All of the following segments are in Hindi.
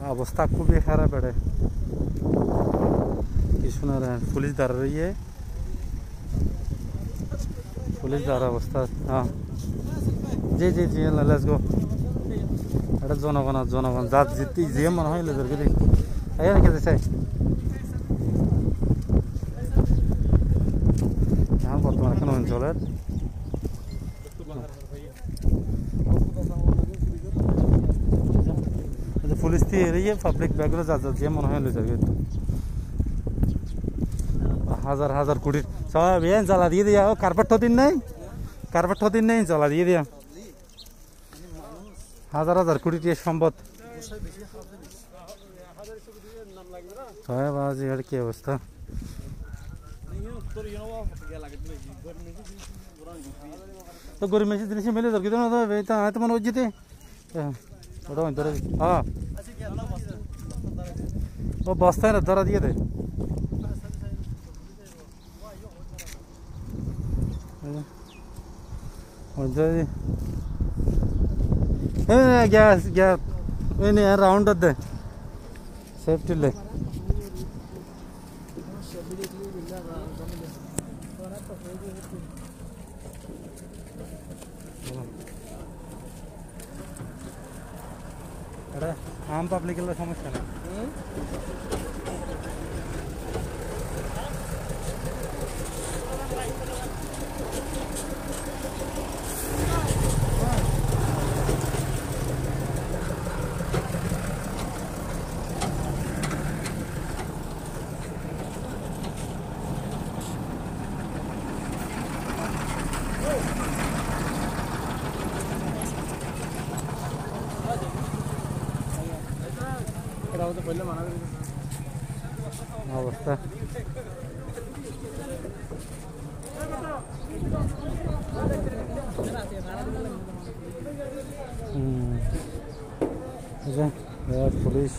अवस्था खूबी खराब है किसुना रहे पुलिस धर रही है पुलिस धर अवस्था हाँ जी जी जी लेट्स गो এটা জনগণ যাত জিতি যে মনে হয় লেজার গেলে আয় না কেছে চাই হ্যাঁ বর্তমানে এখন অঞ্চলের পুলিশ দিয়ে এরিয়ে পাবলিক ব্যাগগুলো যা যে মনে হয় লেজার গেলে হাজার হাজার কোটি সব এ জ্বালা দিয়ে দিয়া কার্পেট দিন নেই জ্বালা দিয়ে দিয়া হাজার হাজার কোটি টাকা সম্পদ হয় বাজি আর কি অবস্থা তো গরিব মেশিন জিনিস মেলে দরকার না তো এটা তো মনে হচ্ছে ওটা ধরে হ্যাঁ ও বস্তায় না ধরা দিয়ে দে গ্যাস রাউন্ড দে সেফটি লে आम पब्लिक समस्या ना अवस्था पुलिस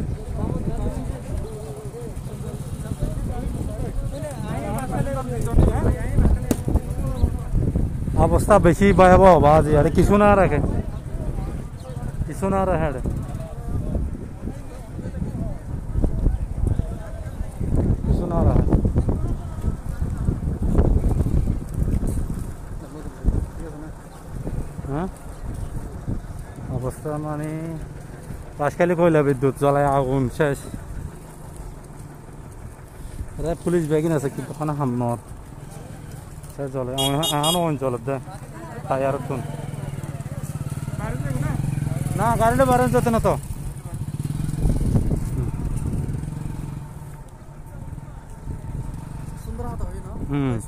अवस्था बेसि भयावह बाज यार किसु ना रखे अवस्था मानी पाशखाली कोयला विद्युत जलाय आगुन शेष पुलिस बेगिन আছে কিন্তু খানা হামনর সে জলে আনো অঞ্চল দে টায়ার তুন না গাড়িতে বারণ যেতে না তো সুন্দর হাত হয় না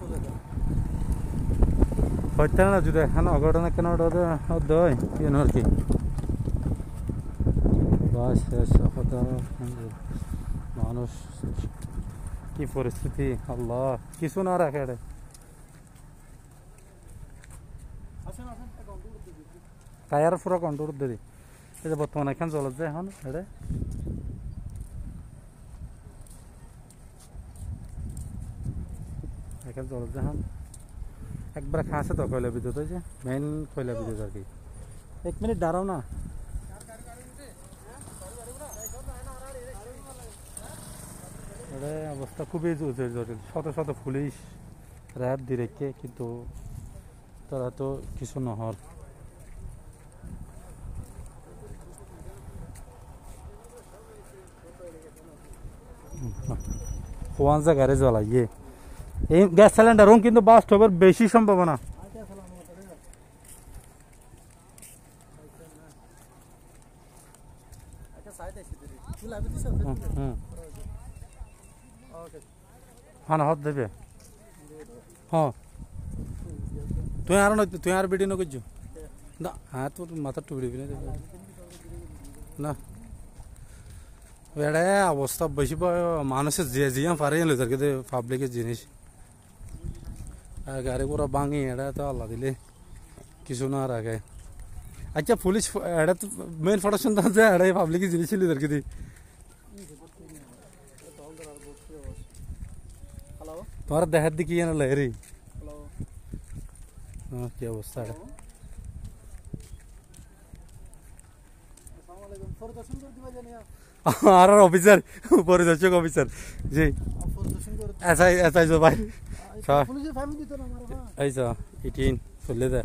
হইতে না যদি এখন অঘটনা কেন দয় কেন আর কি বাস শেষ মানুষ কি পরিস্থিতি আল্লাহ কিছু না রাখে টায়ার পুরো কন্ট্রোল দেরি এই যে বর্তমানে এখন চলে যায় এখন এটা এখন চলে যায় এখন একবার খাসে তো কয়লা বিদ্যুৎ হয়েছে মেইন কয়লা বিদ্যুৎ আর কি 1 মিনিট দাঁড়াও না এটা অবস্থা খুবই জটিল শত শত পুলিশ র্যাব দিরেকে কিন্তু তারা তো কিছু নহর কোন জায়গায় জ্বালাইয়ে এই গ্যাস সিলিন্ডার কিন্তু বাস্ট হবার বেশি সম্ভাবনা हाँ हाथ देवे हाँ तुम यार बेटी न कुछ ना हाँ तो माथा टुकड़ी भी नहीं ना एडे अवस्था बेसि मानुष जे जिया पारे लेके पाब्लिक जिनिस गाड़ी पूरा भांगी एडा तो अल्लाह दिले किसु ना रखे अच्छा पुलिस एडा तो मेन प्रोडक्शन तो एडा पाब्लिक जिनिस लेके दी तुम्हारा देहात दिखी है ना लहरी क्या अवस्था है আর অফিসার পরিদর্শক অফিসার জি এসআই এসআই জো ভাই এই তো 18 চলে দে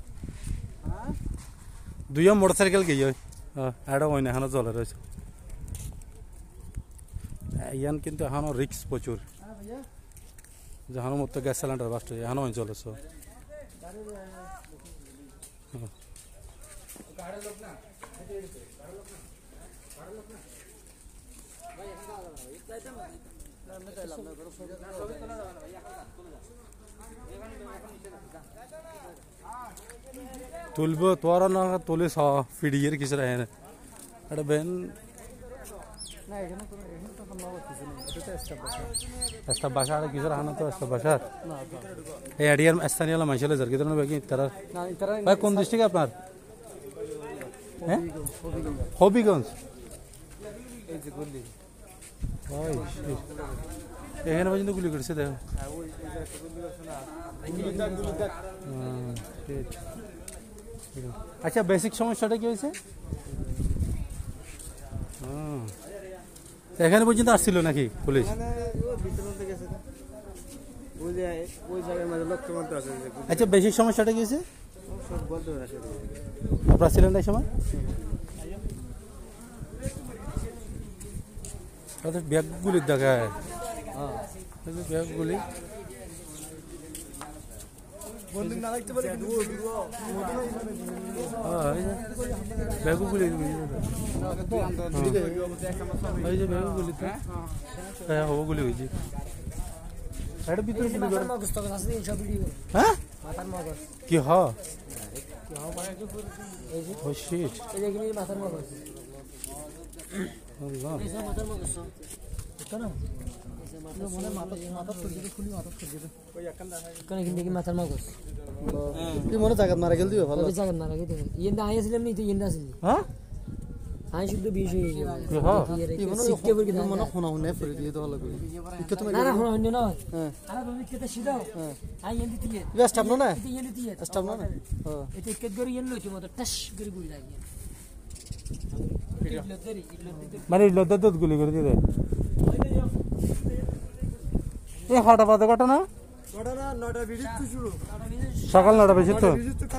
দুইও মোটরসাইকেল গিয়ে এটা ওই না এখনো চলে রয়েছে ইয়ান কিন্তু এখনো রিক্স প্রচুর যখন মতো গ্যাস সিলিন্ডার বাস্ট হয়ে এখনো চলেছে তুলব তোর না তুলে ফিডিয়ের কিছু রাখে না এটা বেন Esta baixada aqui já não estou esta baixada. É a diária esta nem ela mais ela zargueira não vai aqui terá. Vai com distrito আপনার? হ্যাঁ? হবিগঞ্জ। এই যে গুলি। ওই এখানে পর্যন্ত গুলি করছে দেখো। হ্যাঁ ওই যে একটা গুলি করছে না। গুলি আচ্ছা বেসিক সমস্যাটা কি হয়েছে? এখানে পর্যন্ত আসছিল নাকি পুলিশ? আচ্ছা বেসিক সমস্যাটা কি হয়েছে? আপনার ছিলেন না এই সময়? ব্যাগগুলির দেখায় ব্যাগগুলি ব্যাগগুলি এই যে ব্যাগগুলি হ্যাঁ ওগুলি হয়েছে এটার ভিতরে হ্যাঁ কি হ মাথার মগজ তুই মনে জায়গা মারা গেল ভালো জায়গা মারা গেল ইয়েন্দা আইছিলাম নি তুই ইয়েন্দা আসলি হ্যাঁ আই শুদ্ধ বিষ হয়ে গেল হ্যাঁ শিখতে বলি না মনে শোনা শুনে ফেলে দিয়ে তো ভালো করে ইকে তুমি না না শোনা শুনে না হ্যাঁ আরে তুমি কেতে সিধাও হ্যাঁ আই ইয়েন্দি দিয়ে বেস্ট আপনো না এটা ইয়েন্দি দিয়ে বেস্ট আপনো না হ্যাঁ এটা কেত গরি ইয়েন লইতো মত টাস গরি গুলি লাগি মানে লদ্দত গুলি করে দিয়ে দেয় এই হাটা বাদে ঘটনা সকাল 9টা বেশি তো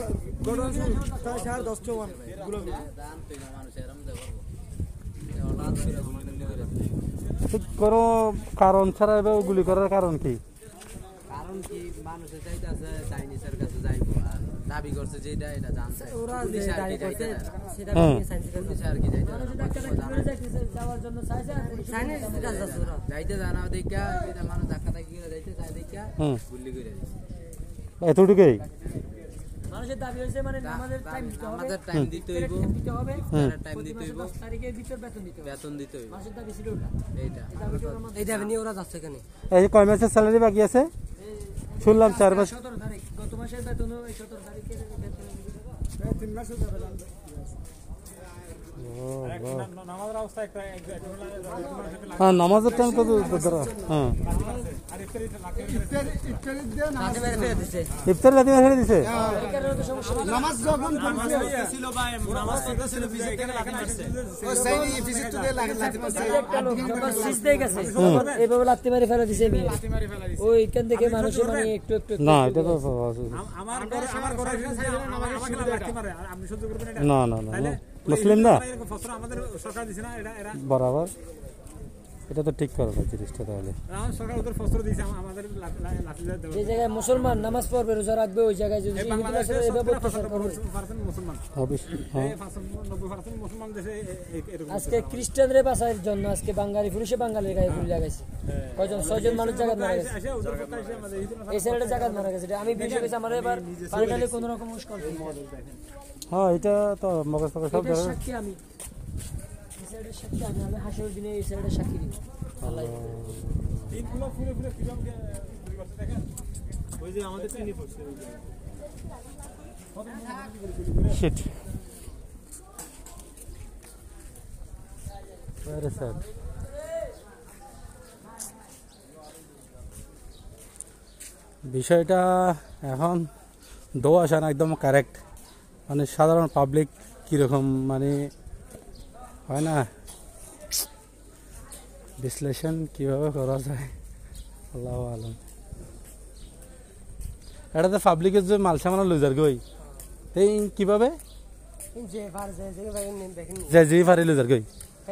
কোনো কারণ ছাড়া এবার গুলি করার কারণ কি? কারণ কি মানুষের চাইতেছে চাইনিজের কাছে যাইবো আর দাবি করছে যে এটা জানছে ওরা যে দাবি করছে সেটা পুলিশ আর কি যাইতে যাওয়ার জন্য চাইছে চাইনিজ যাচ্ছে ওরা যাইতে জানা দেখা এটা মানুষ ধাক্কা ধাক্কি করে যাইতে চাই দেখা গুলি করে দিছে এতটুকুই মানুষের দাবি হইছে মানে আমাদের টাইম দিতে হবে টাইম দিতে হইব 10 তারিখের ভিতর বেতন দিতে হইব মানুষের দাবি ছিল ওটা এই দাবি নিয়ে ওরা যাচ্ছে কেন এই কয় মাসের স্যালারি বাকি আছে শুনলাম 4 মাস 17 তারিখ গত মাসের বেতন 17 তারিখের বেতন 3 মাসের বেতন হ্যাঁ নামাজের টাইম কত হ্যাঁ ইফতার রাতে ছেড়ে দিছে নামাজ যখন ছিল ভাই নামাজ পড়তেছিল বিজে এখানে লাগছে ও সাইনি ভিজিট টু দে লাগছে সিজদে গেছে এইভাবে লাত্তি মারি ফেলে দিছে আমি ওই কেন দেখে মানুষ মানে একটু একটু না এটা তো আমার ঘরে আমাকে লাত্তি মারে আপনি সহ্য করবেন এটা না না না মুসলিম না আমাদের সরকার দিছে না এটা বরাবর এটা তো ঠিক করে না জিনিসটা তাহলে সরকার ওদের ফসল দিয়েছে আমাদের যে জায়গায় মুসলমান নামাজ পড়বে রোজা রাখবে ওই জায়গায় যদি আজকে খ্রিস্টানদের বাঁচার জন্য আজকে বাঙালি পুলিশে বাঙালির গায়ে গুলি লাগাইছে কয়জন 6 জন মানুষ জায়গা মারা গেছে এই ছেলেটা জায়গা মারা গেছে আমি বিষয় গেছে আমার এবার ফাইনালি কোন রকম মুশকিল হ্যাঁ এটা তো মগজ সব সাক্ষী আমি সাক্ষী আমি হাসির দিনে এই ছেলেটা সাক্ষী দিব আল্লাহ দিনগুলো ফুলে ফুলে কিরকম দেখেন ওই যে আমাদের চিনি পড়ছে শিট ভেরি স্যাড বিষয়টা এখন দোয়া আসা না একদম কারেক্ট মানে সাধারণ পাবলিক কীরকম মানে হয় না বিশ্লেষণ কিভাবে করা যায় আল্লাহু আলম। এটা তো পাবলিকের যে মাল সামানা লুজার গই এই কিভাবে যে যে পারে লুজার গই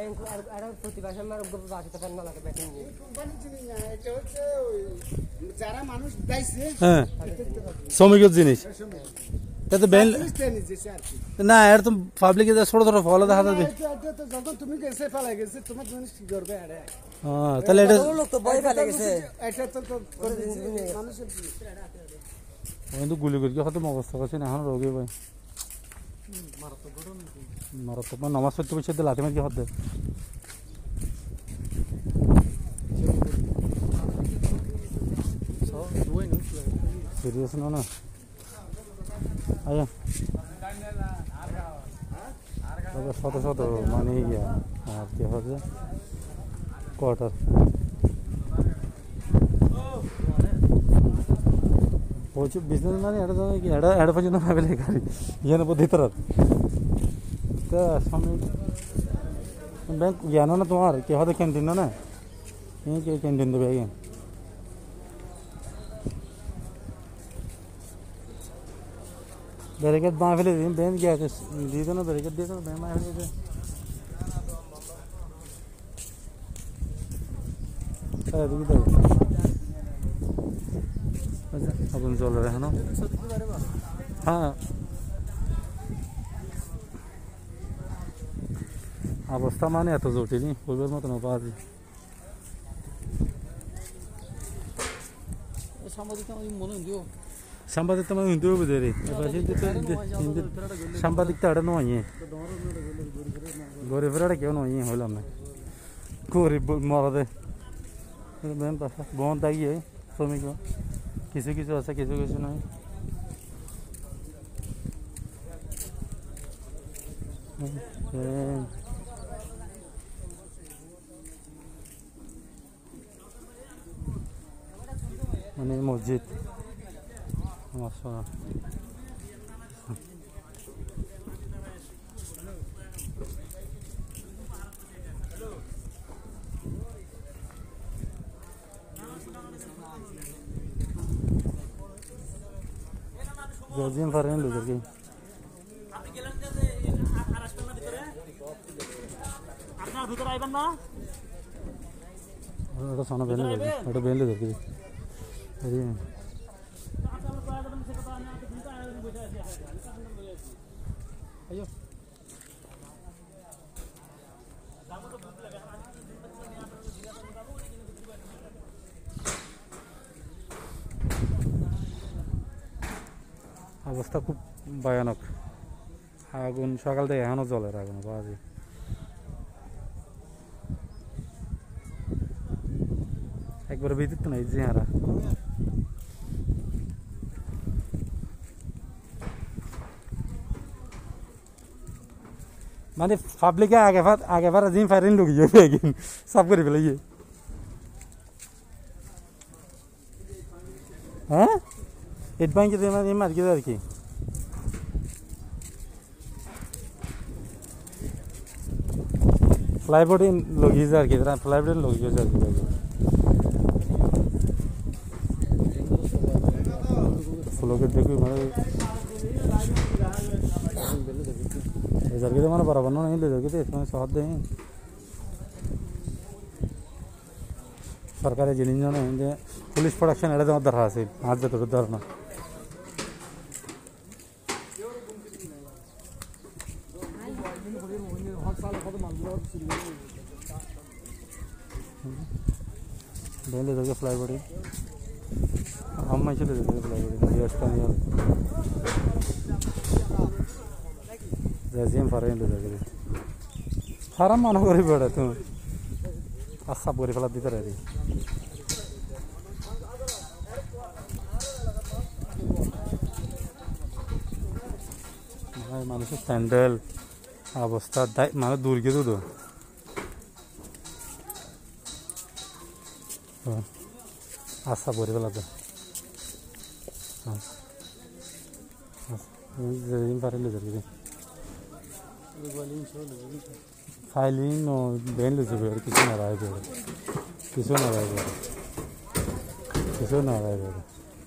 যারা মানুষ দাইছে হ্যাঁ শ্রমিকের জিনিস তাতে বেন না এর তো পাবলিকে ছোট ছোট ফল দেখা যাবে যখন তুমি গেছে ফেলা গেছে তোমার জিনিস কি করবে হ্যাঁ তাহলে এটা লোক তো ভয় ফেলে গেছে এটা তো মানুষের কিন্তু গুলি গুলি হয়তো অবস্থা করছে না এখন রোগী ভাই মারাত্মক নামাজ পড়তে বসে লাঠি মারি হতে সিরিয়াস না আয়া শত শত মানে ইয়া আর কি হচ্ছে কোয়ার্টার প্রচুর বিজনেস মানে এটা জানে কি এটা পর্যন্ত ভাবে গাড়ি ইয়ানো ভিতর তা সামনে ব্যাংক জ্ঞান না তোমার কে হয়তো ক্যান্টিন না কে ক্যান্টিন দেবে আগে ব্যারিকেড বাঁ ফেলে দিন ব্যাংক গিয়ে দিয়ে দেন ব্যারিকেড দিয়ে দেন ব্যাংক বাঁ ফেলে দিয়ে আগুন জ্বলে এখনো হ্যাঁ অবস্থা মানে এত জটিল বলবার মতো না পাওয়া যায় সাংবাদিক তোমার হিন্দু বুঝে রে সাংবাদিক তো এটা নয় গরিব ফেরাটা কেউ নয় হইলাম না গরিব মরাদে বন তাগিয়ে শ্রমিক কিছু কিছু আছে কিছু কিছু নয় মানে মসজিদ জিম ফারেন লোক আর কি আপনার ভিতরে আইবেন না ওটা সোনা বেন ওটা বেন লোক আর কি আইও অবস্থা খুব ভয়ানক আগুন সকাল থেকে এখনো জলের আগুন পাওয়া যায় একবার বিদ্যুৎ তো নাই যে হারা মানে পাবলিকে আগেবার জিম ফায়ারিং ঢুকিয়ে সব করে ফেলে হ্যাঁ এড ব্যাংকে মার কি আর কি ফ্লাইবোর্ড লগিয়ে যায় আর কি ফ্লাইবোর্ড লগিয়ে যায় আর কি ফ্লোকে দেখবি মানে মানে বরাবর না नहीं ले जाओगे तो इसमें साथ दें सरकारी जिनिस जो है पुलिस प्रोडक्शन एडे तो दरहा से आज जो तो दरना ले जाओगे फ्लाई बॉडी हम मैं चले जाओगे फ्लाई बॉडी ये स्टानियल রেজিম ফারেন ले जाओगे হারাম মানা করে বেড়া তুমি আসাব করে ফেলা দিতে রে মানুষের স্যান্ডেল অবস্থা মানে দূর গিয়ে তো আসাব করে ফেলাতে রেজিম ফারেন ले जाओगे ফাইলিং নো বেন লুজে বের কিছু না রায় বের কিছু না রায় বের কিছু না রায় বের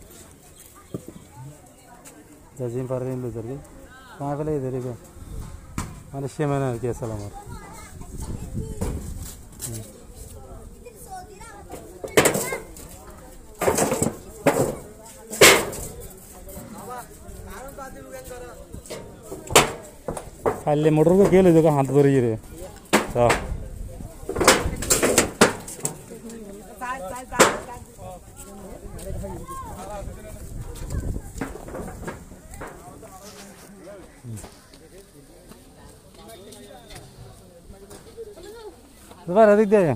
জাজিম পারেন লুজার কি কहाँ पे लगे तेरे को मैंने शेमन है क्या सलाम और खाली मोटर को क्या ले जाएगा हाथ भर ही रे तो दोबारा दिख दिया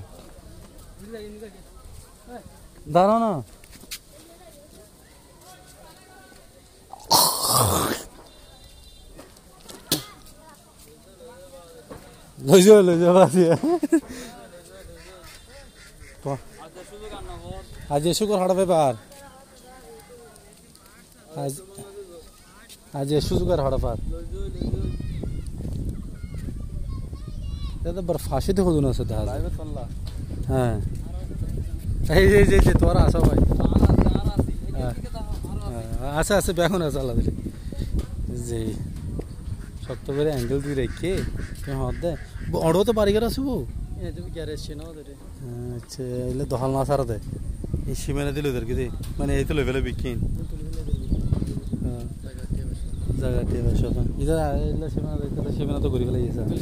दारो ना ले जाओ बात ये आज ये शुक्र हड़ा पे पार आज ये शुक्र हड़ा पार तो बर्फाशी देखो दोनों से दाल हाँ ये तोरा आसा भाई आसा आसा बैठो ना साला दिले जी सब तो मेरे एंगल भी रखे क्या होता है वो ऑर्डर तो बारी करा सुबह ये तो गैरेज से ना उधर अच्छा ये दोहल ना सारा थे इसी मैंने दिल उधर की थी मैंने ये तो लेवल बिकिन जगह टे बस होता इधर इधर शिमला तो गुरी वाला ये सब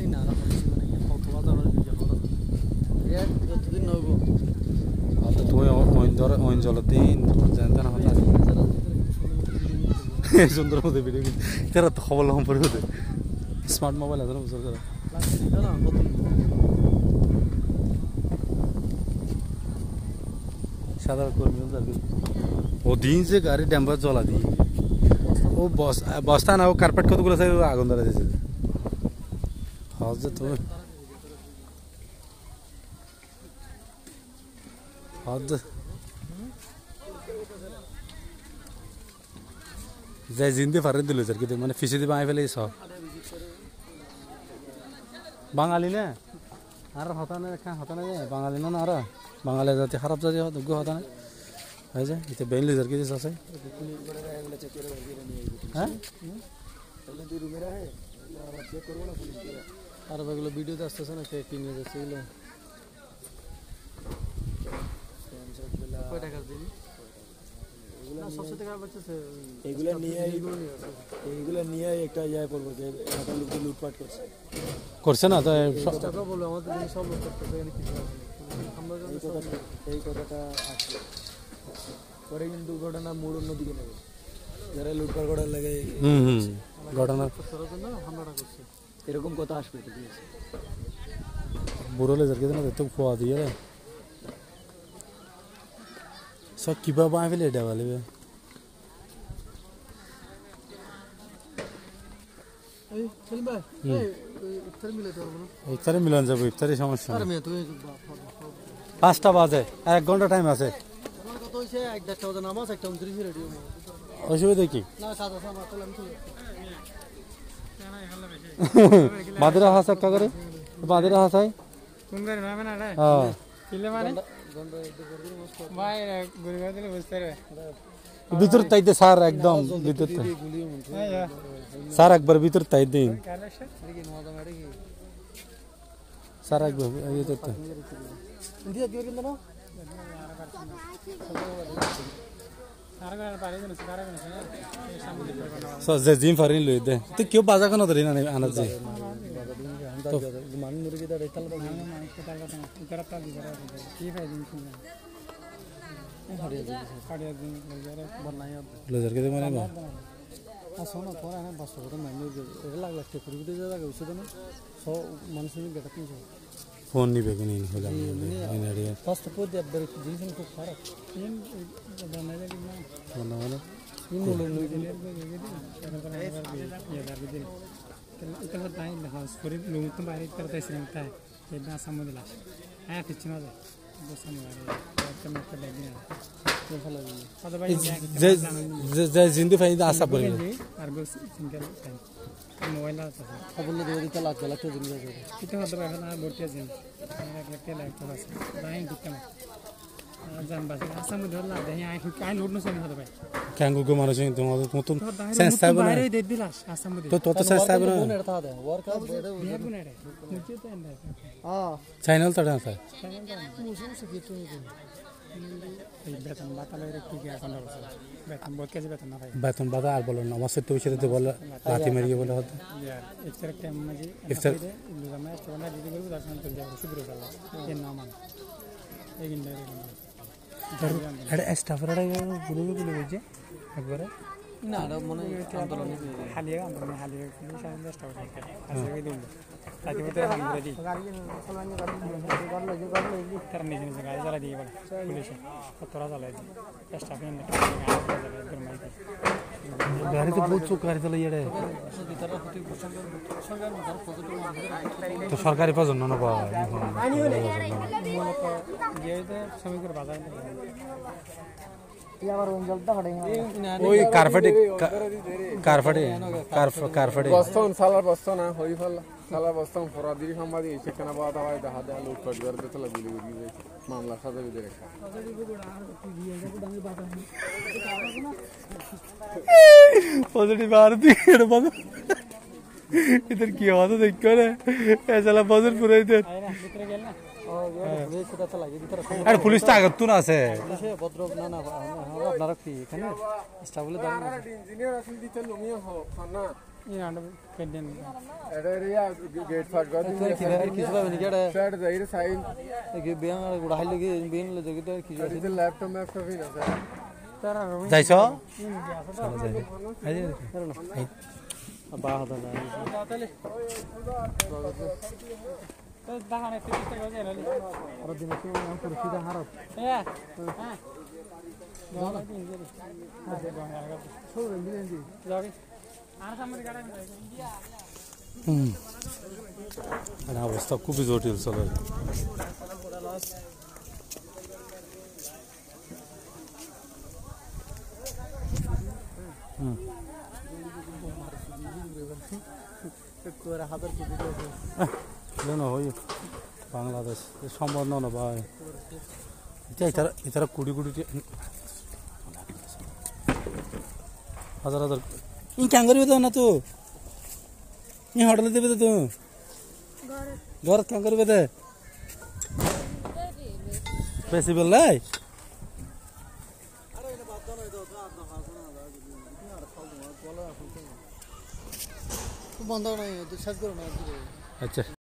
आता तुम्हें ओइन जलतीन जानता ना होता सुंदर होते वीडियो की तेरा तो खबर हम पर होते स्मार्ट मोबाइल है ना बुजुर्ग साधारण कर्मी वो दिन से गाड़ी डैम्पर चला दी वो बस्ता ना वो कारपेट को तो गुला से आगुन दरा जैसे हाँ जो तुम्हें हद जय जिंदे फारे दिलो सर कितने मैंने फिशी दिमाग पे ले सौ बांगाली ने आरा होता नहीं क्या होता नहीं बांगाली ना आरा बांगाली जाते खराब जाते हो दुग्गो होता नहीं ऐसे इतने बेन ले सर कितने सौ से हाँ अरे बगलो वीडियो तो अस्ते से ना क्या किन्हीं जैसे ही लो এগুলা নিয়ে একটা ইয়া করবো যে ঢাকা লোক লুটপাট করছে না তো টাকা বলবো আমাদের জিনিস সব লুট করতেছে এখানে কিছু আমরা এই কথাটা আছে পরে কিন্তু ঘটনা মোড় অন্যদিকে নেবে যারা লুটপাট করার লাগে ঘটনা হামলাটা করছে এরকম কথা আসবে ঠিক আছে বুড়ো লেজার কে না তো খোয়া দিয়ে सब किबा बाय पे लेडा वाले बे এই চল ভাই ইফতার মিলে তো না ইফতারে মিলন যাব ইফতারে সমস্যা আরে মেয়ে তুই 5টা বাজে 1 ঘন্টা টাইম আছে আমার কত হইছে 1:30 বাজে নামাজ 1:29 রেডি হবো অসুবিধা কি না কাজ আছে আমার চল আমি চল বাদরা হাসা কা করে বাদরা হাসাই কোন করে না না হ্যাঁ কিলে মানে ভাই গুলিগার দিলে বুঝতে রে ভিতর তাইতে স্যার একদম ভিতর স্যার একবার ভিতর তাই দিন স্যার একবার এই তো দিয়া দিও কিন্তু না সো যে জিম ফারিন লই দে তো কিও বাজা কোন ধরি না আনা যে তো মান মুরগি দা রেতাল বা মান কে তাল কথা ইতারা তাল দি করা কি ভাই দিন শুননা হাড়িয়া দিন লজারে বনাই লজার কে মানে না আসোনা পরে না বাস করে মানে এর লাগলা তে পুরি দিতে জায়গা হইছে না সো মানুষের গেটা কিনছো ফোন নিবে কোন ইন হলা ইন আড়িয়া ফার্স্ট পো দে আবার জিনিস খুব খারাপ ইন বানাই লাগি না কোন মানে ইন লই দিলে এটা করে ইয়া দাবি দিল itu bertanya dah, seperti lumut tu bayar terus terus nanti, jadi asam mudah lah. Ayah kecil aja. যে জিন্দু ফাই আসা পড়ে মোবাইল আছে খবর দিয়ে দিতে লাগবে লাগতে জিনিস আছে এটা হতে পারে না ভর্তি আছে একটা লাগতে আছে নাই দিতে না জান বাসে আসাম ধরলা দেই আই কাই লোড না হতে পারে ক্যাঙ্গু গো মানুষ তোমাদের মতন সেন্স থাকবে না বাইরে দেই দিলাস আসাম তো তো সেন্স থাকবে না ওয়ার্ক আউট বিহেভ না রে মুঝে তো এন্ড চ্যানেল তো না স্যার বেতন বাতালে কি কি এখন বেতন বহুত কেজি বেতন না ভাই বেতন বাদা আর বলো না আমার সাথে তো বলে রাতে মারিয়ে বলে হতো यार इफ्तार टाइम में जी इफ्तार मैं चवना दीदी को दर्शन कर जाओ शुक्र चला ये नाम एक इंदर अरे स्टाफ रे गुरु गुरु बजे একবারে না আর মনে আন্দোলন হালিয়া পুলিশ আইন স্টাফ আছে এই দিন তাকে ভিতরে হাম করে দি গাড়ি চালানি গাড়ি তার নিজে নিজে গাড়ি চালা দিয়ে বলে পুলিশ কতরা চালায় দি স্টাফ এনে গাড়ি তো বহুত চোখ গাড়ি চালাই রে তো সরকারি পছন্দ না পাওয়া শ্রমিকের বাজার ওই কার্পেটে বস্তন সালার বস্তন না হই ফল সালার বস্তন ফরাদির সম্বাদী সেখানে পাওয়া দাওয়া দেখা দেয় লুট পাট করে চলে গুলি গুলি যাচ্ছে মামলা সাথে ভিতরে রেখা পজিটিভ আর দিকে বাবা इधर কি হতো দেখ করে এসালা বজর পুরাই দে আরে পুলিশ তো আগত না আছে ভদ্রক না না আপনারা কি এখানে স্টাফ বলে দাম ইঞ্জিনিয়ার আসল দিতে লমিয়া না এই আন্ডার পেন্ডেন এটা রিয়া গেট ফাট করে কিছু পাবে নাকি এটা ফ্ল্যাট যাইরে সাইন এই বিয়ান আর গুড়া হাইলে গিয়ে বিয়ান লে জগি তো কিছু দিতে ল্যাপটপ ম্যাপটপ না স্যার তারা যাইছো এই বা হতো না তাহলে তো দাহানে 30 টাকা যায় নালি আর দিনে কি নাম পরিচিত হারত হ্যাঁ হ্যাঁ দাও দিন দিন আছে গঙ্গা সব দিন দিন যাও আর সামনে গাড়ি না ইন্ডিয়া না অবস্থা খুবই জটিল চলে বাংলাদেশ সম্ভব না ভাই এছাড়া কোটি কোটি হাজার হাজার ই ক্যাং করবে তো না তো ই হোটেলে দেবে তো ঘর ক্যাং করবে তো বেশি বললাই বন্ধ নাই শেষ করো না আচ্ছা